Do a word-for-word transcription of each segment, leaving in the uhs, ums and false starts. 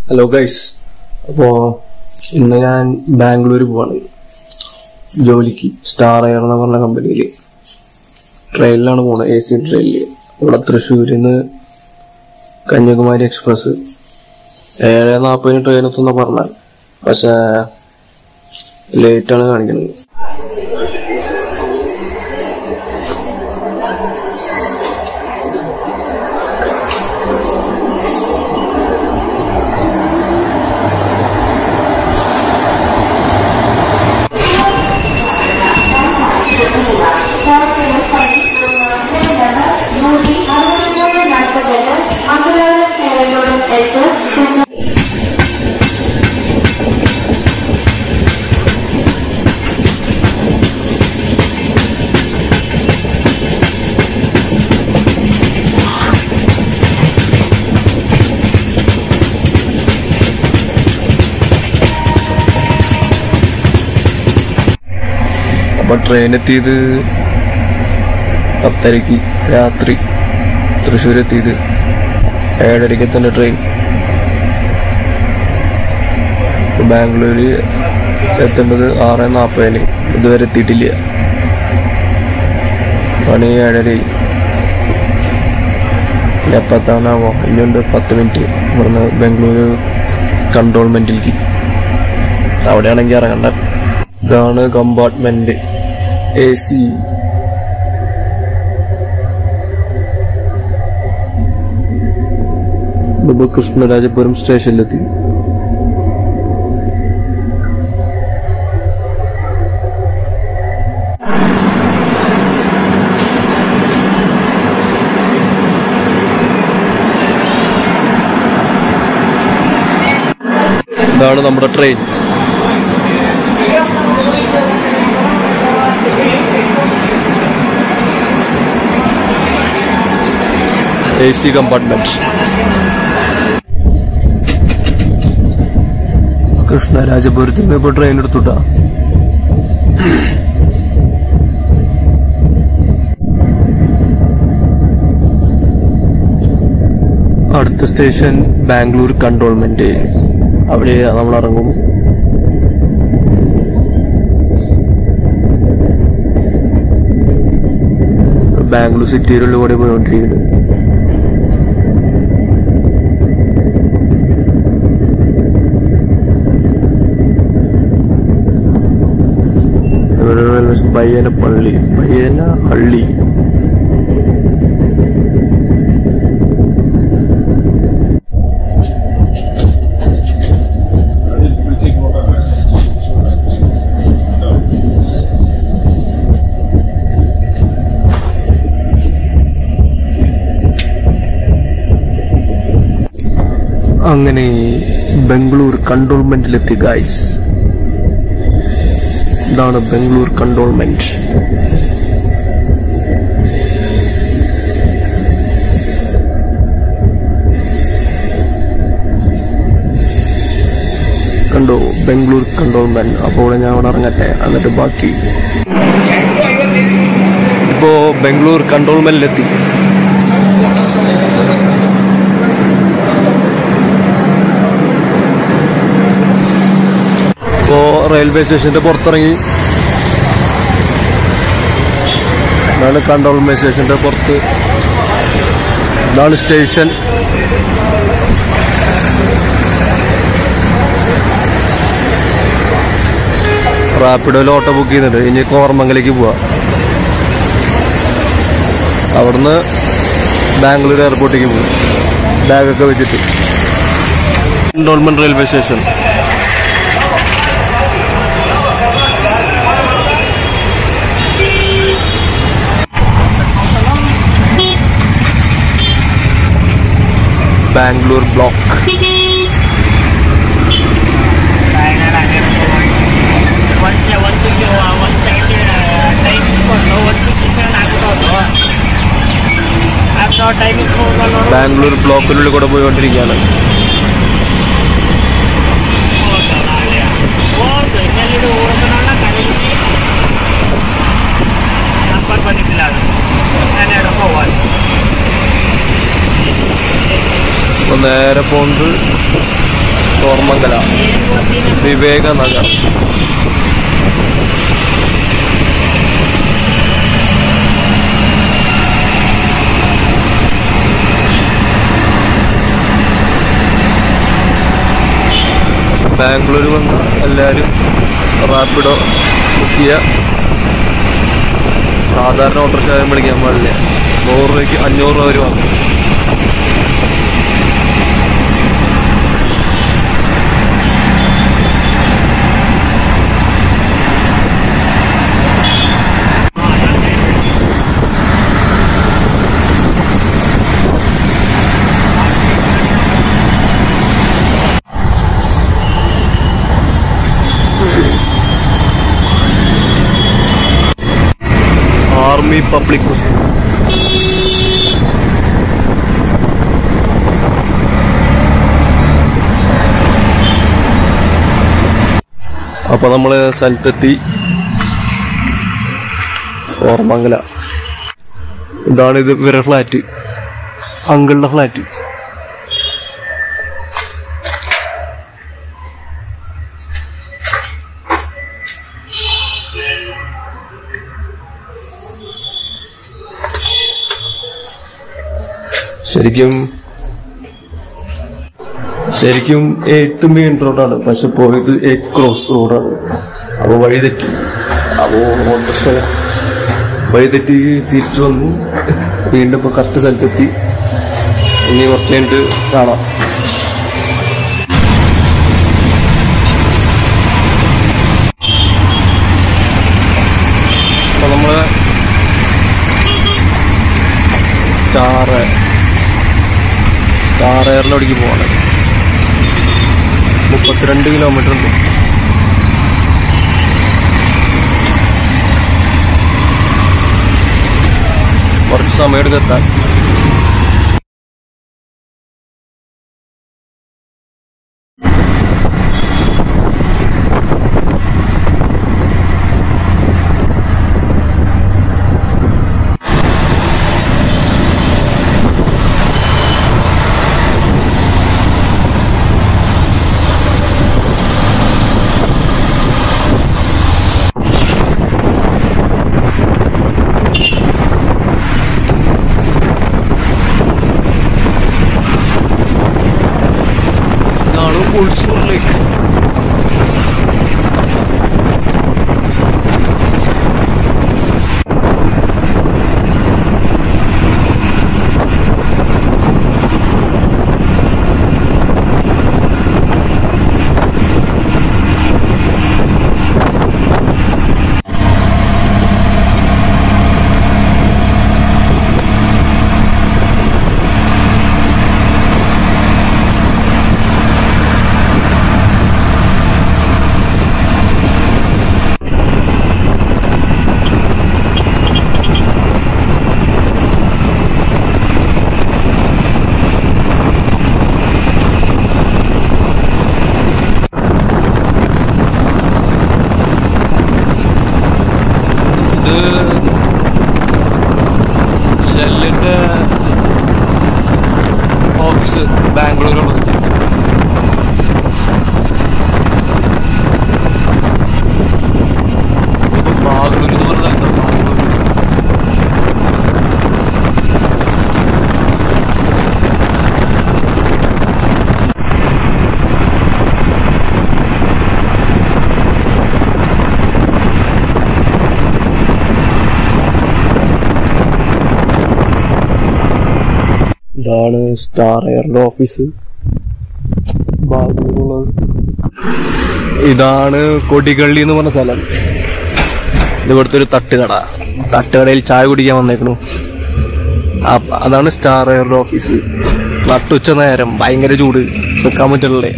Hello guys, അപ്പോൾ ഇന്ന് ഞാൻ ബാംഗ്ലൂർ പോവാണ് ജോലിക്ക്. സ്റ്റാർ എയർ എന്ന് പറഞ്ഞ കമ്പനിയിൽ ട്രെയിനിലാണ് പോകുന്നത്, എ സി ട്രെയിനിൽ. ഇവിടെ തൃശ്ശൂരിൽ നിന്ന് കന്യാകുമാരി എക്സ്പ്രസ് ഏഴ് നാൽപ്പതിന് ട്രെയിൻ എത്തുന്ന പറഞ്ഞാൽ, പക്ഷേ ലേറ്റാണ് കാണിക്കുന്നത്. അപ്പോൾ ട്രെയിൻ എത്തിയത് പത്തരയ്ക്ക്, രാത്രി. തൃശ്ശൂർ എത്തിയത് ഏഴരയ്ക്ക് എത്തേണ്ട ട്രെയിൻ. ഇപ്പോൾ ബാംഗ്ലൂർ എത്തേണ്ടത് ആറ് നാൽപ്പതിന്, ഇതുവരെ എത്തിയിട്ടില്ല. മണി ഏഴരയായി. എപ്പോൾ എത്താനാവോ? ഇനിയുണ്ട് പത്ത് മിനിറ്റ് ഇവിടുന്ന് ബാംഗ്ലൂർ കൺട്രോൾമെൻറ്റിലേക്ക്. അവിടെയാണെങ്കിൽ ഇറങ്ങണ്ട. ഇതാണ് കമ്പാർട്ട്മെന്റ്, എ സി. ഇപ്പോൾ കൃഷ്ണരാജപുരം സ്റ്റേഷനിലെത്തി. ഇതാണ് നമ്മുടെ ട്രെയിൻ. A C compartment. കൃഷ്ണരാജപുരത്ത് നിന്ന് ഇപ്പോൾ ട്രെയിൻ എടുത്തുട്ടാ. അടുത്ത സ്റ്റേഷൻ ബാംഗ്ലൂർ കൺട്രോൾമെന്റ്. അവിടെ നമ്മൾ ഇറങ്ങും. ബാംഗ്ലൂർ സിറ്റിയിലൂടെ പോയിക്കൊണ്ടിരിക്കുന്നത്. പയ്യന പള്ളി, പയ്യന ഹള്ളി. അങ്ങനെ ബാംഗ്ലൂർ കൺട്രോൾമെന്റിലെത്തി ഗൈസ്. ഇതാണ് ബാംഗ്ലൂർ കൺട്രോൾമെന്റ്. കണ്ടോ ബാംഗ്ലൂർ കൺട്രോൾമെന്റ്. അപ്പോൾ ഞാൻ അവിടെ ഇറങ്ങട്ടെ, എന്നിട്ട് ബാക്കി. ഇപ്പോ ബാംഗ്ലൂർ കൺട്രോൾമെന്റിലെത്തി. ഇപ്പോൾ റെയിൽവേ സ്റ്റേഷന്റെ പുറത്തിറങ്ങി. ഇതാണ് കൺട്രോൾമെന്റ് സ്റ്റേഷന്റെ പുറത്ത്. ഇതാണ് സ്റ്റേഷൻ. റാപ്പിഡോയിൽ ഓട്ടോ ബുക്ക് ചെയ്യുന്നുണ്ട്. ഇനി കോർമംഗലേക്ക് പോവാ. അവിടുന്ന് ബാംഗ്ലൂർ എയർപോർട്ടിലേക്ക് പോകും, ബാഗൊക്കെ വെച്ചിട്ട്. Cantonment railway station. Bangalore block. Bangalore ബ്ലോക്കിനുള്ളിൽ കൂടെ പോയിക്കൊണ്ടിരിക്കുകയാണ്. നേരെ പോകുന്നത് കോർമംഗല വിവേകനഗർ. ബാംഗ്ലൂർ വന്ന എല്ലാവരും റാപ്പിഡോ ബുക്ക് ചെയ്യുക. സാധാരണ ഓട്ടോറിക്ഷ വിളിക്കാൻ പാടില്ല. നൂറ് രൂപയ്ക്ക് അഞ്ഞൂറ് രൂപ വരെ വാങ്ങും. Army public school. അപ്പൊ നമ്മള് സ്ഥലത്തെത്തി. കോർമംഗല. ഇതാണ് ഇത് ഇവരുടെ ഫ്ലാറ്റ്, അങ്കിളുടെ ഫ്ലാറ്റ്. ശരിക്കും ശരിക്കും എയ്ത്ത് മെയിൻ റോഡാണ്, പക്ഷെ പോയത് എയ്റ്റ് ക്രോസ് റോഡാണ്. അപ്പോൾ വഴി തെറ്റി. അപ്പോൾ ഓട്ടോറിക്ഷ വഴി തെറ്റി തിരിച്ചു വന്നു. വീണ്ടും ഇപ്പോൾ കറക്റ്റ് സ്ഥലത്തെത്തി. ഇനി കുറച്ച് കഴിഞ്ഞിട്ട് കാണാം. അപ്പോൾ നമ്മൾ സ്റ്റാർ സ്റ്റാർ എയറിലോടേക്ക് പോവാണ്. മുപ്പത്തിരണ്ട് കിലോമീറ്റർ ഉണ്ട്. കുറച്ച് സമയം എടുത്ത് എത്താൻ. ഷെല്ലിന്റെ ഓഫീസ് ബാംഗ്ലൂരുള്ളത്. ബാംഗ്ലൂർ എന്ന് പറഞ്ഞാൽ ഇതാണ് സ്റ്റാർ എയറിന്റെ ഓഫീസ് ബാംഗ്ലൂരുള്ളത്. ഇതാണ് കൊടികള്ളി എന്ന് പറഞ്ഞ സ്ഥലം. ഇത് ഇവിടുത്തെ ഒരു തട്ടുകട. തട്ടുകടയിൽ ചായ കുടിക്കാൻ വന്നേക്കണു. അതാണ് സ്റ്റാർ എയറിന്റെ ഓഫീസ്. നട്ടുച്ച നേരം ഭയങ്കര ചൂട്, നിൽക്കാൻ പറ്റുള്ളേ.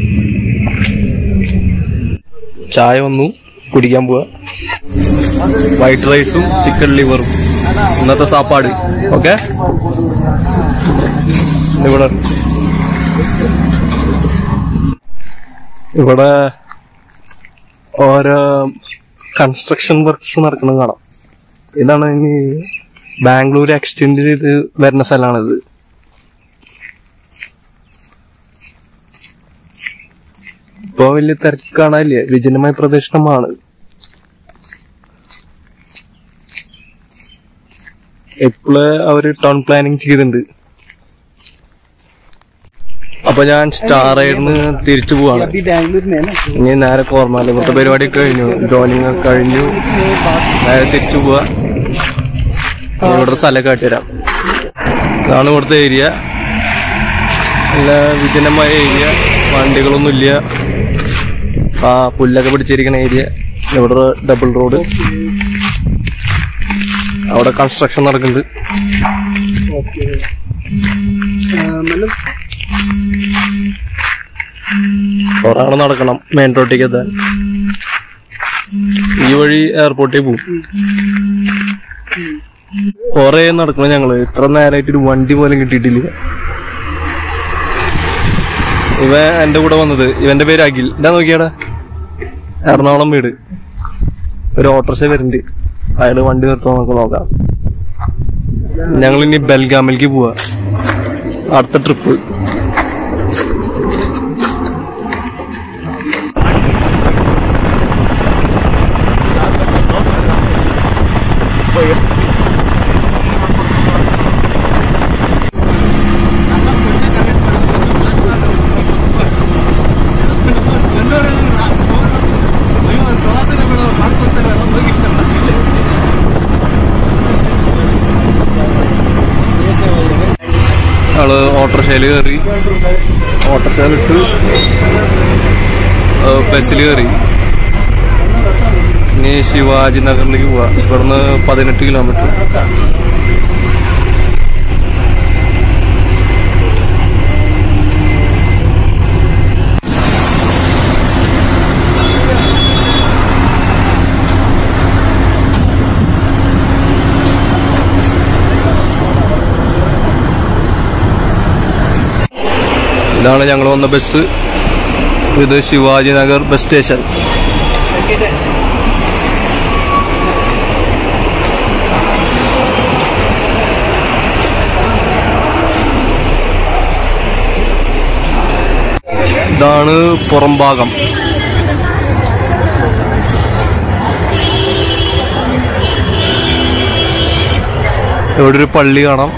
ചായ വന്നു, കുടിക്കാൻ പോവാ. വൈറ്റ് റൈസും ചിക്കൻ ലിവറും ഇന്നത്തെ സാപ്പാട്. ഓക്കെ, ഇവിടെ ഇവിടെ ഓരോ കൺസ്ട്രക്ഷൻ വർക്ക്സ് നടക്കുന്നത് കാണാം. ഇതാണ് ഇനി ബാംഗ്ലൂർ എക്സ്റ്റെൻഡ് ചെയ്ത് വരുന്ന സ്ഥലമാണിത്. ഇപ്പൊ വലിയ തിരക്ക് കാണാനില്ല, വിജനമായ പ്രദേശമാണ്. ഇപ്പോള് അവര് ടൗൺ പ്ലാനിങ് ചെയ്തിട്ടുണ്ട്. അപ്പൊ ഞാൻ സ്റ്റാർ ആയിരുന്നു തിരിച്ചു പോവാണ്. ഇനി നേരെ കോർമാല ഇവിടുത്തെ പരിപാടി കഴിഞ്ഞു, ജോയിനിങ് ഒക്കെ കഴിഞ്ഞു. നേരെ തിരിച്ചു പോവാ. ഇവിടുത്തെ സ്ഥലം കാട്ടിത്തരാം. ഇതാണ് ഇവിടുത്തെ ഏരിയ. നല്ല വിജനമായ ഏരിയ, വണ്ടികളൊന്നുമില്ല. ആ പുല്ലൊക്കെ പിടിച്ചിരിക്കുന്ന ഏരിയ. ഇവിടെ ഡബിൾ റോഡ്, അവിടെ കൺസ്ട്രക്ഷൻ നടക്കുന്നുണ്ട്. ഒരാള് നടക്കണം മെയിൻ റോഡിലേക്ക് എത്താൻ. ഈ വഴി എയർപോർട്ടിൽ പോകും. കൊറേ നടക്കണം ഞങ്ങള്. ഇത്ര നേരമായിട്ട് ഒരു വണ്ടി പോലും കിട്ടിയിട്ടില്ല. ഇവ എന്റെ കൂടെ വന്നത്, ഇവന്റെ പേര് അഖിൽ. എന്താ നോക്കിയാടാ, എറണാകുളം വീട്. ഒരു ഓട്ടോറിക്ഷ വരുന്നുണ്ട്, അയാള് വണ്ടി നിർത്താൻ നമുക്ക് നോക്കാം. ഞങ്ങൾ ഇനി ബെൽഗാമിലേക്ക് പോവാ, അടുത്ത ട്രിപ്പ്. ആള് ഓട്ടോറിക്ഷയിൽ കയറി, ഓട്ടോറിക്ഷ വിട്ട് ബസ്സിൽ കയറി. ഇനി ശിവാജി നഗറിലേക്ക് പോവാ. ഇവിടുന്ന് പതിനെട്ട് കിലോമീറ്റർ. ഇതാണ് ഞങ്ങൾ വന്ന ബസ്. ഇത് ശിവാജി നഗർ ബസ് സ്റ്റേഷൻ. ഇതാണ് പുറം ഭാഗം. ഇവിടെ ഒരു പള്ളി കാണാം.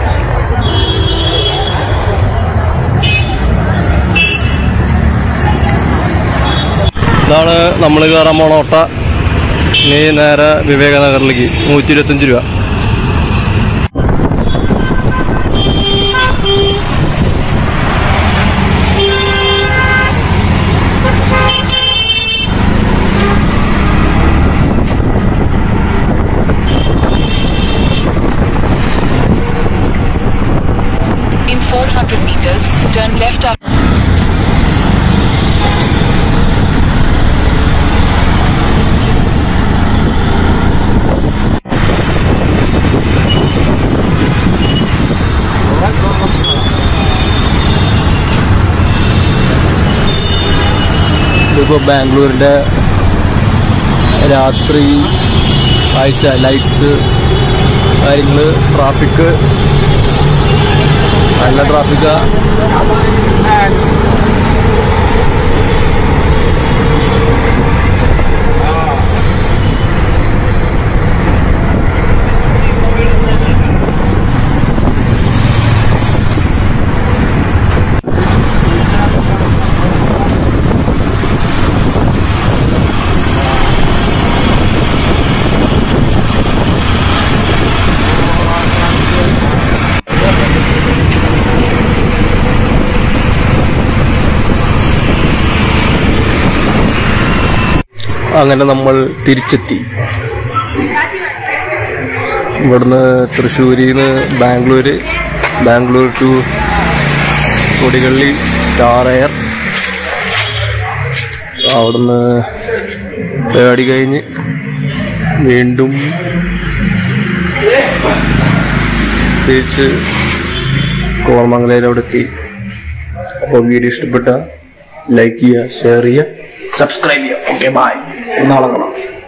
ഇതാണ് നമ്മൾ കയറാൻ പോണ ഓട്ട. ഇനി നേരെ വിവേകനഗറിലേക്ക് നൂറ്റി ഇരുപത്തഞ്ച് രൂപ. In four hundred meters, turn left up. ഇതിപ്പോൾ ബാംഗ്ലൂരിൻ്റെ രാത്രി കാഴ്ച, ലൈറ്റ്സ്, കാര്യങ്ങൾ, ട്രാഫിക്. നല്ല ട്രാഫിക്കാ. അങ്ങനെ നമ്മൾ തിരിച്ചെത്തി. ഇവിടുന്ന് തൃശ്ശൂരിൽ നിന്ന് ബാംഗ്ലൂര്, ബാംഗ്ലൂർ ടു കൊടികള്ളി സ്റ്റാർ എയർ. അവിടുന്ന് പരിപാടി കഴിഞ്ഞ് വീണ്ടും തിരിച്ച് കോർമംഗലയിൽ അവിടെ എത്തി. അപ്പോൾ വീഡിയോ ഇഷ്ടപ്പെട്ട ലൈക്ക് ചെയ്യുക, ഷെയർ ചെയ്യുക, സബ്സ്ക്രൈബ് ചെയ്യുക. Okay, bye. നാളെ കാണാം.